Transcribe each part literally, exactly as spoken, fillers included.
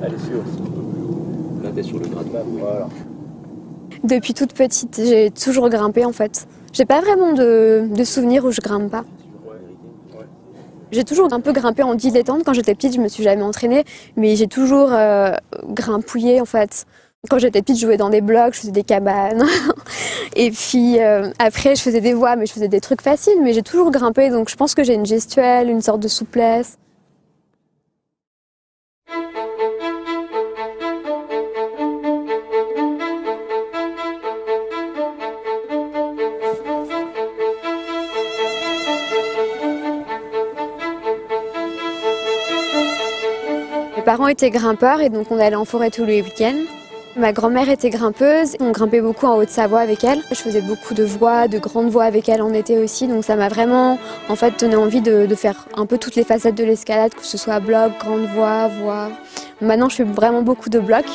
Elle est sûre. Là, t'es sur le gratte-pain. Voilà. Depuis toute petite, j'ai toujours grimpé en fait. J'ai pas vraiment de, de souvenirs où je grimpe pas. J'ai toujours un peu grimpé en dilettante. Quand j'étais petite, je me suis jamais entraînée, mais j'ai toujours euh, grimpouillé en fait. Quand j'étais petite, je jouais dans des blocs, je faisais des cabanes. Et puis euh, après, je faisais des voies, mais je faisais des trucs faciles. Mais j'ai toujours grimpé, donc je pense que j'ai une gestuelle, une sorte de souplesse. Mes parents étaient grimpeurs et donc on allait en forêt tous les week-ends. Ma grand-mère était grimpeuse, on grimpait beaucoup en Haute-Savoie avec elle. Je faisais beaucoup de voies, de grandes voies avec elle en été aussi, donc ça m'a vraiment en fait donné envie de, de faire un peu toutes les facettes de l'escalade, que ce soit bloc, grande voie, voie. Maintenant je fais vraiment beaucoup de blocs.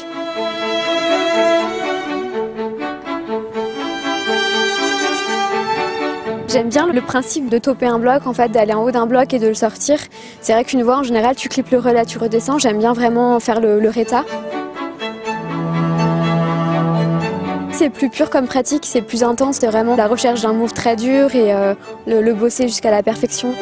J'aime bien le principe de toper un bloc, en fait, d'aller en haut d'un bloc et de le sortir. C'est vrai qu'une voie, en général, tu clips le relais, tu redescends. J'aime bien vraiment faire le, le réta. C'est plus pur comme pratique, c'est plus intense, c'est vraiment la recherche d'un move très dur et euh, le, le bosser jusqu'à la perfection.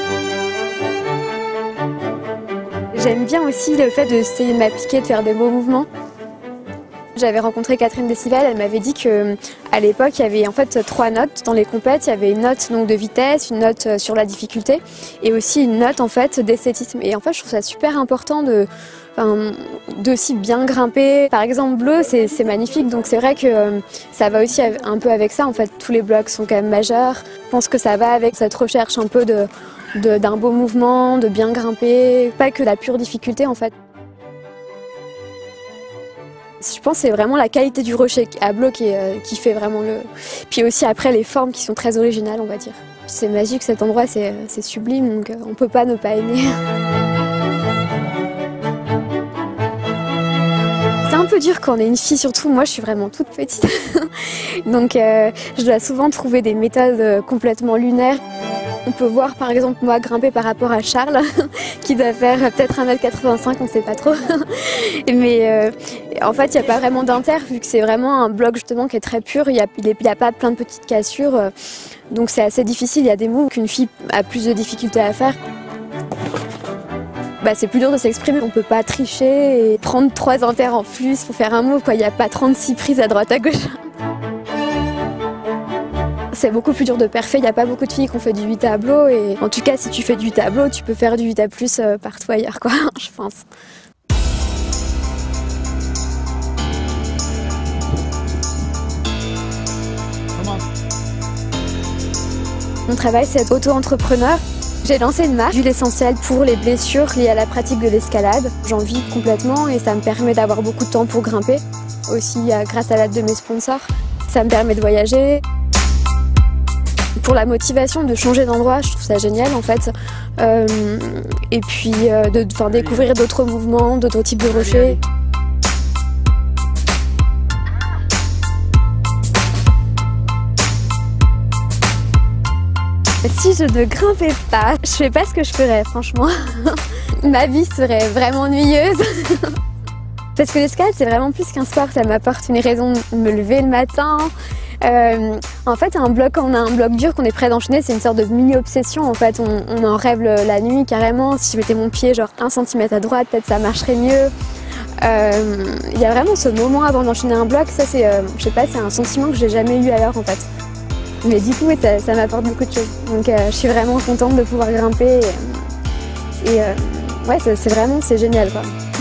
J'aime bien aussi le fait d'essayer de m'appliquer, de faire des beaux mouvements. J'avais rencontré Catherine Decibel, elle m'avait dit qu'à l'époque, il y avait en fait trois notes dans les compètes. Il y avait une note donc, de vitesse, une note sur la difficulté et aussi une note en fait, d'esthétisme. Et en fait, je trouve ça super important de, enfin, d'aussi bien grimper. Par exemple, bleu, c'est magnifique, donc c'est vrai que euh, ça va aussi un peu avec ça. En fait, tous les blocs sont quand même majeurs. Je pense que ça va avec cette recherche un peu de, de, d'un beau mouvement, de bien grimper, pas que la pure difficulté en fait. Je pense que c'est vraiment la qualité du rocher à bloc qui, euh, qui fait vraiment le... Puis aussi après les formes qui sont très originales, on va dire. C'est magique cet endroit, c'est sublime, donc on ne peut pas ne pas aimer. C'est un peu dur quand on est une fille, surtout moi je suis vraiment toute petite. Donc euh, je dois souvent trouver des méthodes complètement lunaires. On peut voir par exemple moi grimper par rapport à Charles qui doit faire peut-être un mètre quatre-vingt-cinq, on ne sait pas trop. Mais euh, en fait il n'y a pas vraiment d'inter vu que c'est vraiment un bloc justement qui est très pur, il n'y a, a pas plein de petites cassures. Donc c'est assez difficile, il y a des moves qu'une fille a plus de difficultés à faire. Bah, c'est plus dur de s'exprimer, on ne peut pas tricher et prendre trois inters en plus pour faire un move, il n'y a pas trente-six prises à droite à gauche. C'est beaucoup plus dur de parfait, il n'y a pas beaucoup de filles qui ont fait du huit à tableau et en tout cas si tu fais du tableau, tu peux faire du huit à plus partout ailleurs quoi, je pense. Mon travail c'est être auto-entrepreneur. J'ai lancé une marque d'huile essentielle pour les blessures liées à la pratique de l'escalade. J'en vis complètement et ça me permet d'avoir beaucoup de temps pour grimper. Aussi grâce à l'aide de mes sponsors, ça me permet de voyager. Pour la motivation de changer d'endroit, je trouve ça génial en fait. Euh, et puis euh, de enfin, découvrir d'autres mouvements, d'autres types de rochers. Si je ne grimpais pas, je fais pas ce que je ferais franchement. Ma vie serait vraiment ennuyeuse. Parce que l'escalade c'est vraiment plus qu'un sport, ça m'apporte une raison de me lever le matin. Euh, en fait, un bloc, quand on a un bloc dur qu'on est prêt d'enchaîner, c'est une sorte de mini-obsession. En fait, on, on en rêve la nuit carrément. Si je mettais mon pied genre un centimètre à droite, peut-être ça marcherait mieux. Il euh, y a vraiment ce moment avant d'enchaîner un bloc. Ça, c'est, euh, je sais pas, c'est un sentiment que j'ai jamais eu ailleurs en fait. Mais du coup, ça, ça m'apporte beaucoup de choses. Donc, euh, je suis vraiment contente de pouvoir grimper. Et, et euh, ouais, c'est vraiment, c'est génial quoi.